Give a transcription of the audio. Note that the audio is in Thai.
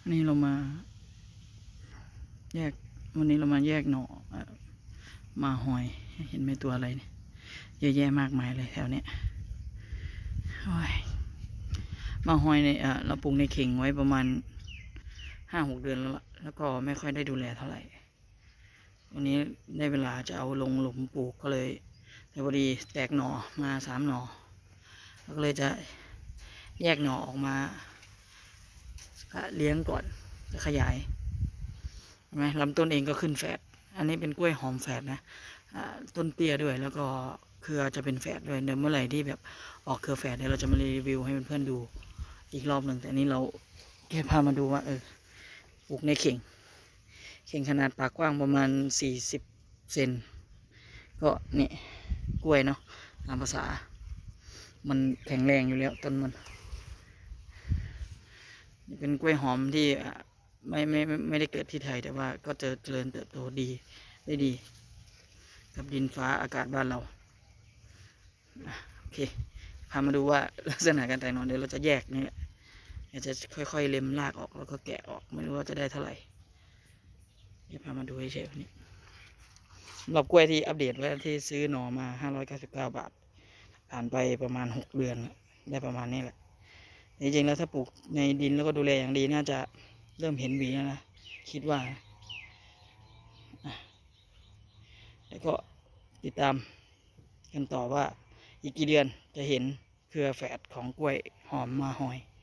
นี่เรามาแยกวันนี้เรามาแยกหน่อมาหอยเห็นไหมตัวอะไรเนี่ยเยอะแยะมากมายเลยแถวเนี้ยมาหอยเนี่ยเราปลูกในเข่งไว้ประมาณ5-6 เดือนแล้วก็ไม่ค่อยได้ดูแลเท่าไหร่วันนี้ได้เวลาจะเอาลงหลุมปลูกก็เลยแต่พอดีแตกหน่อมา3 หน่อก็เลยจะแยกหน่อออกมาเลี้ยงก่อนจะขยายเห็นไหมลำต้นเองก็ขึ้นแฝดอันนี้เป็นกล้วยหอมแฝดนะต้นเตี้ยด้วยแล้วก็เครือจะเป็นแฝดด้วยเดี๋ยวเมื่อไหร่ที่แบบออกเครือแฝดเดี๋ยวเราจะมารีวิวให้เพื่อนๆดูอีกรอบหนึ่งแต่นี้เราแค่พามาดูว่าปลูกในเข่งขนาดปากกว้างประมาณ40 เซนก็นี่กล้วยเนาะตามภาษามันแข็งแรงอยู่แล้วต้นมันนี่เป็นกล้วยหอมที่ไม่ได้เกิดที่ไทยแต่ว่าก็เจริญเติบโตได้ดีกับดินฟ้าอากาศบ้านเราโอเคพามาดูว่าลักษณะการแตกหน่อเดี๋ยวเราจะแยกนี่แหละจะค่อยๆเล็มรากออกแล้วก็แกะออกไม่รู้ว่าจะได้เท่าไหร่เดี๋ยวพามาดูให้เฉยๆนี่สำหรับกล้วยที่อัปเดตไว้ที่ซื้อหน่อมา599 บาทผ่านไปประมาณ6 เดือนได้ประมาณนี้แหละจริงๆแล้วถ้าปลูกในดินแล้วก็ดูแลอย่างดีน่าจะเริ่มเห็นหวีแล้วนะคิดว่าแล้วก็ติดตามกันต่อว่าอีกกี่เดือนจะเห็นเครือแฝดของกล้วยหอมมาหอย